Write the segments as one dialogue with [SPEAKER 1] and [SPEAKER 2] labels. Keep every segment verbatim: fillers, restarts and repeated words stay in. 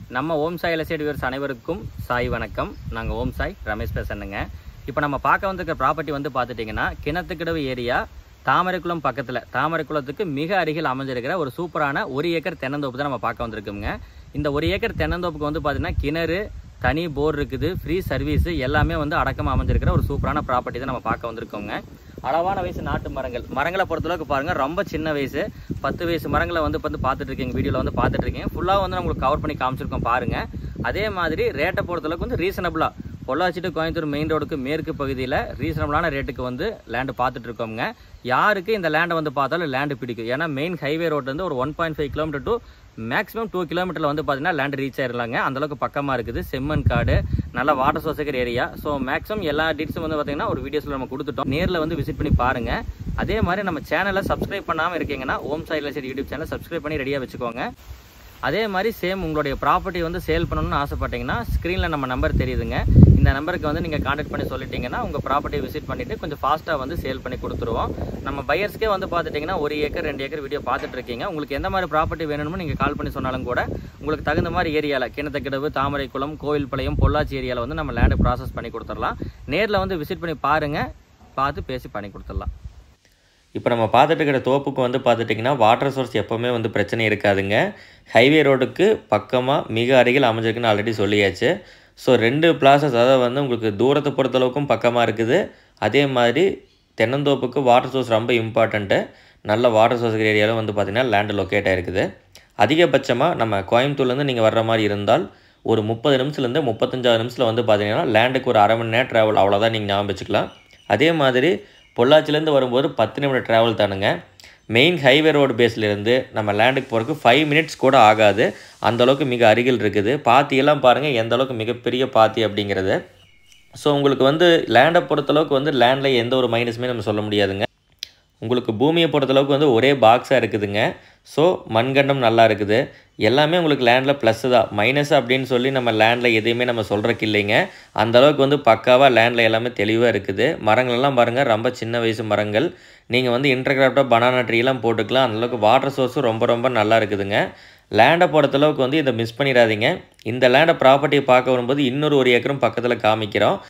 [SPEAKER 1] நம்ம ஓம் சாய் எலசைட் வியூவர்ஸ் அனைவருக்கும் சாய் வணக்கம். நாங்கள் ஓம் சாய் ரமேஷ் பேசுறேங்க. இப்போ நம்ம பார்க்க வந்திருக்க ப்ராப்பர்ட்டி வந்து பார்த்துட்டிங்கன்னா கிணத்துக்கடவு ஏரியா தாமரைக்குளம் பக்கத்தில் தாமரைக்குளத்துக்கு மிக அருகில் அமைஞ்சிருக்கிற ஒரு சூப்பரான ஒரு ஏக்கர் தென்னந்தோப்பு தான் நம்ம பார்க்க வந்திருக்கோங்க. இந்த ஒரு ஏக்கர் தென்னந்தோப்புக்கு வந்து பார்த்தீங்கன்னா கிணறு, தனி போர் இருக்குது, ஃப்ரீ சர்வீஸ் எல்லாமே வந்து அடக்கமாக அமைஞ்சிருக்கிற ஒரு சூப்பரான ப்ராப்பர்ட்டி தான் நம்ம பார்க்க வந்திருக்கோங்க. அளவான வயசு நாட்டு மரங்கள் மரங்களை பொறுத்தளவுக்கு பாருங்கள், ரொம்ப சின்ன வயசு பத்து வயசு மரங்களை வந்து வந்து பார்த்துட்டு இருக்கீங்க, வீடியோவில் வந்து பார்த்துட்டு இருக்கீங்க. ஃபுல்லாக வந்து உங்களுக்கு கவர் பண்ணி காமிச்சிருக்கோம் பாருங்கள். அதே மாதிரி ரேட்டை பொறுத்தளவுக்கு வந்து ரீசனபிளாக பொள்ளாச்சி டு கோயம்புத்தூர் மெயின் ரோடுக்கு மேற்கு பகுதியில் ரீசனபிளான ரேட்டுக்கு வந்து லேண்டு பார்த்துட்டு இருக்கோங்க. யாருக்கு இந்த லேண்டை வந்து பார்த்தாலும் லேண்டு பிடிக்கும். ஏன்னா மெயின் ஹைவே ரோட்லேருந்து ஒரு one point five kilometre to maximum two கிலோமீட்டரில் வந்து பார்த்தீங்கன்னா லேண்டு ரீச் ஆயிடலாங்க. அந்தளவுக்கு பக்கமாக இருக்குது. செம்மண் காடு, நல்ல வாட்டர் சோர்ஸ் இருக்கிற ஏரியா. ஸோ மேக்ஸிமம் எல்லா டீட்ஸும் வந்து பார்த்தீங்கன்னா ஒரு வீடியோஸில் நம்ம கொடுத்துட்டோம். நேரில் வந்து விசிட் பண்ணி பாருங்கள். அதே மாதிரி நம்ம சேனலை சப்ஸ்கிரைப் பண்ணாமல் இருக்கீங்கன்னா ஓம் சாய் எலசைட் யூடியூப் சேனல் சப்ஸ்கிரைப் பண்ணி ரெடியாக வச்சுக்கோங்க. அதே மாதிரி சேம் உங்களுடைய ப்ராப்பர்ட்டி வந்து சேல் பண்ணணும்னு ஆசைப்பட்டீங்கன்னா ஸ்க்ரீனில் நம்ம நம்பர் தெரியுதுங்க. இந்த நம்பருக்கு வந்து நீங்கள் கான்டாக்ட் பண்ணி சொல்லிட்டீங்கன்னா உங்கள் ப்ராப்பர்ட்டியை விசிட் பண்ணிவிட்டு கொஞ்சம் ஃபாஸ்ட்டாக வந்து சேல் பண்ணி கொடுத்துருவோம். நம்ம பையர்ஸ்க்கே வந்து பார்த்துட்டிங்கன்னா ஒரு ஏக்கர் ரெண்டு ஏக்கர் வீடியோ பார்த்துட்டு இருக்கீங்க. உங்களுக்கு எந்த மாதிரி ப்ராப்பர்ட்டி வேணும்னு நீங்கள் கால் பண்ணி சொன்னாலும் கூட உங்களுக்கு தகுந்த மாதிரி ஏரியாவில் கிணத்துக்கடவு, தாமரைக்குளம், கோவில்பாளையம், பொள்ளாச்சி ஏரியாவில் வந்து நம்ம லேண்டு ப்ராசஸ் பண்ணி கொடுத்துடலாம். நேரில் வந்து விசிட் பண்ணி பாருங்கள், பார்த்து பேசி பண்ணி கொடுத்துடலாம்.
[SPEAKER 2] இப்போ நம்ம பார்த்துட்டு இருக்கிற தோப்புக்கு வந்து பார்த்துட்டிங்கன்னா வாட்டர் சோர்ஸ் எப்போவுமே வந்து பிரச்சனை இருக்காதுங்க. ஹைவே ரோடுக்கு பக்கமாக மிக அருகில் அமைஞ்சிருக்குன்னு ஆல்ரெடி சொல்லியாச்சு. ஸோ ரெண்டு பிளாசஸ், அதாவது வந்து உங்களுக்கு தூரத்தை பொறுத்தளவுக்கும் பக்கமாக இருக்குது. அதே மாதிரி தென்னந்தோப்புக்கு வாட்டர் சோர்ஸ் ரொம்ப இம்பார்ட்டண்ட்டு. நல்ல வாட்டர் சோர்ஸ் ஏரியாவில் வந்து பார்த்திங்கன்னா லேண்டு லொக்கேட் ஆகிருக்குது. அதிகபட்சமாக நம்ம கோயம்புத்தூர்லேருந்து நீங்கள் வர்ற மாதிரி இருந்தால் ஒரு முப்பது நிமிஷத்துலேருந்து முப்பத்தஞ்சாவது நிமிஷத்தில் வந்து பார்த்திங்கன்னா லேண்டுக்கு ஒரு அரை மணி நேரம் ட்ராவல், அவ்வளோதான் நீங்கள் ஞாபகம் வச்சுக்கலாம். அதே மாதிரி பொள்ளாச்சிலேருந்து வரும்போது பத்து நிமிடம் ட்ராவல் தானுங்க. மெயின் ஹைவே ரோடு பேஸ்லேருந்து நம்ம லேண்டுக்கு போகிறதுக்கு ஃபைவ் மினிட்ஸ் கூட ஆகாது. அந்தளவுக்கு மிக அருகில் இருக்குது. பாத்தியெல்லாம் பாருங்கள் எந்த அளவுக்கு மிகப்பெரிய பாத்தி அப்படிங்கிறது. ஸோ உங்களுக்கு வந்து லேண்டை பொறுத்தளவுக்கு வந்து லேண்டில் எந்த ஒரு மைனஸுமே நம்ம சொல்ல முடியாதுங்க. உங்களுக்கு பூமியை பொறுத்தளவுக்கு வந்து ஒரே பாக்ஸாக இருக்குதுங்க. ஸோ மண்கண்டம் நல்லா இருக்குது. எல்லாமே உங்களுக்கு லேண்டில் ப்ளஸ்ஸு தான். மைனஸ் அப்படின்னு சொல்லி நம்ம லேண்டில் எதையுமே நம்ம சொல்கிறக்கு இல்லைங்க. அந்தளவுக்கு வந்து பக்காவாக லேண்டில் எல்லாமே தெளிவாக இருக்குது. மரங்கள்லாம் பாருங்கள், ரொம்ப சின்ன வயசு மரங்கள். நீங்கள் வந்து இன்டர்கிராஃப்டாக பனானா ட்ரீலாம் போட்டுக்கலாம். அந்தளவுக்கு வாட்டர் சோர்ஸும் ரொம்ப ரொம்ப நல்லா இருக்குதுங்க. லேண்டை பொறுத்தளவுக்கு வந்து இதை மிஸ் பண்ணிடாதீங்க. இந்த லேண்டை ப்ராப்பர்ட்டியை பார்க்க வரும்போது இன்னொரு ஒரு ஏக்கரும் பக்கத்தில் காமிக்கிறோம்.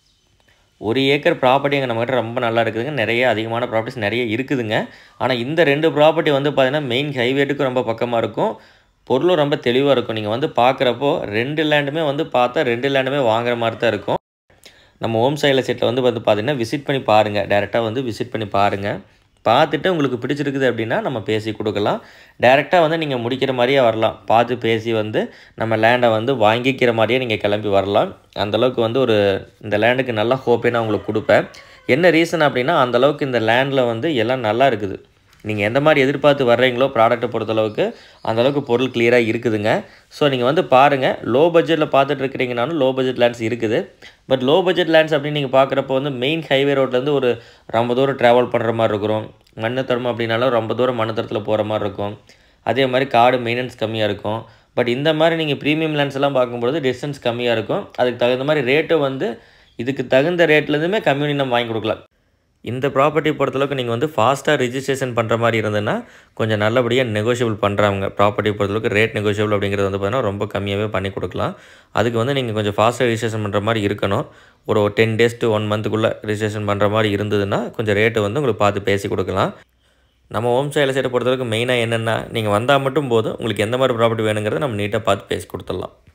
[SPEAKER 2] ஒரு ஏக்கர் ப்ராப்பர்ட்டி எங்கள் நம்மகிட்ட ரொம்ப நல்லா இருக்குதுங்க. நிறைய அதிகமான ப்ராப்பர்ட்டிஸ் நிறைய இருக்குதுங்க. ஆனால் இந்த ரெண்டு ப்ராப்பர்ட்டி வந்து பார்த்திங்கன்னா மெயின் ஹைவேட்டுக்கும் ரொம்ப பக்கமாக இருக்கும். பொருளும் ரொம்ப தெளிவாக இருக்கும். நீங்கள் வந்து பார்க்குறப்போ ரெண்டு லேண்டுமே வந்து பார்த்தா ரெண்டு லேண்டுமே வாங்குற மாதிரி தான் இருக்கும். நம்ம ஓம் சாய் எலசைட்டில் வந்து வந்து பார்த்திங்கன்னா விசிட் பண்ணி பாருங்கள். டேரெக்டாக வந்து விசிட் பண்ணி பாருங்கள். பார்த்துட்டு உங்களுக்கு பிடிச்சிருக்குது அப்படின்னா நம்ம பேசி கொடுக்கலாம். டேரெக்டாக வந்து நீங்கள் முடிக்கிற மாதிரியே வரலாம். பார்த்து பேசி வந்து நம்ம லேண்டை வந்து வாங்கிக்கிற மாதிரியே நீங்கள் கிளம்பி வரலாம். அந்தளவுக்கு வந்து ஒரு இந்த லேண்டுக்கு நல்லா ஹோப்பே நான் உங்களுக்கு கொடுப்பேன். என்ன ரீசன் அப்படின்னா அந்தளவுக்கு இந்த லேண்டில் வந்து எல்லாம் நல்லா இருக்குது. நீங்கள் எந்த மாதிரி எதிர்பார்த்து வர்றீங்களோ ப்ராடக்ட்டை பொறுத்தளவுக்கு அந்தளவுக்கு பொருள் கிளியராக இருக்குதுங்க. ஸோ நீங்கள் வந்து பாருங்கள். லோ பட்ஜெட்டில் பார்த்துட்டு இருக்கிறீங்கனாலும் லோ பட்ஜெட் லேண்ட்ஸ் இருக்குது. பட் லோ பட்ஜெட் லேண்ட்ஸ் அப்படின்னு நீங்கள் பார்க்குறப்போ வந்து மெயின் ஹைவே ரோட்லேருந்து ஒரு ரொம்ப தூரம் ட்ராவல் பண்ணுற மாதிரி இருக்கும். மண்ணு தரம் அப்படின்னாலும் ரொம்ப தூரம் மண்ணு தரத்தில் போகிற மாதிரி இருக்கும். அதே மாதிரி காடு மெயின்டெனன்ஸ் கம்மியாக இருக்கும். பட் இந்த மாதிரி நீங்கள் ப்ரீமியம் லேண்ட்ஸ் எல்லாம் பார்க்கும்பொழுது டிஸ்டன்ஸ் கம்மியாக இருக்கும். அதுக்கு தகுந்த மாதிரி ரேட்டு வந்து இதுக்கு தகுந்த ரேட்லேருந்துமே கம்மியூனி நம்ம வாங்கி கொடுக்கலாம். இந்த ப்ராப்பர்ட்டி பொறுத்தளவுக்கு நீங்கள் வந்து ஃபாஸ்ட்டாக ரிஜிஸ்ட்ரேஷன் பண்ணுற மாதிரி இருந்ததுன்னா கொஞ்சம் நல்லபடியாக நெகோஷியபிள் பண்ணுறாங்க. ப்ராப்பர்ட்டி பொறுத்தளவுக்கு ரேட் நெகோஷியபிள் அப்படிங்கிறது வந்து பார்த்தீங்கன்னா ரொம்ப கம்மியாகவே பண்ணி கொடுக்கலாம். அதுக்கு வந்து நீங்கள் கொஞ்சம் ஃபாஸ்ட்டாக ரிஜிஸ்ட்ரேஷன் பண்ணுற மாதிரி இருக்கணும். ஒரு டென் டேஸ் டு ஒன் மந்த்துக்குள்ளே ரிஜிஸ்ட்ரேஷன் பண்ணுற மாதிரி இருந்ததுன்னா கொஞ்சம் ரேட்டு வந்து உங்களுக்கு பார்த்து பேசி கொடுக்கலாம். நம்ம ஓம் சாய் எலசைட்டை பொறுத்தளவுக்கு மெயினாக என்னென்னா நீங்கள் வந்தால் மட்டும் போதும். உங்களுக்கு எந்த மாதிரி ப்ராப்பர்ட்டி வேணுங்கிறத நம்ம நீட்டாக பார்த்து பேசி கொடுத்துடலாம்.